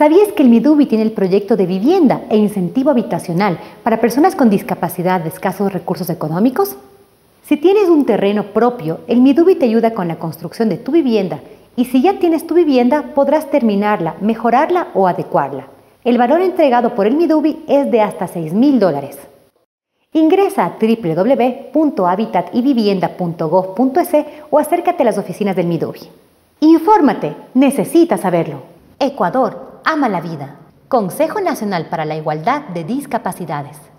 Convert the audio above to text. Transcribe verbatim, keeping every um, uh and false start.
¿Sabías que el Midubi tiene el proyecto de vivienda e incentivo habitacional para personas con discapacidad de escasos recursos económicos? Si tienes un terreno propio, el Midubi te ayuda con la construcción de tu vivienda y si ya tienes tu vivienda podrás terminarla, mejorarla o adecuarla. El valor entregado por el Midubi es de hasta seis mil dólares. Ingresa a doble u doble u doble u punto habitat y vivienda punto gov punto es o acércate a las oficinas del Midubi. Infórmate, necesitas saberlo. Ecuador ama la vida. Consejo Nacional para la Igualdad de Discapacidades.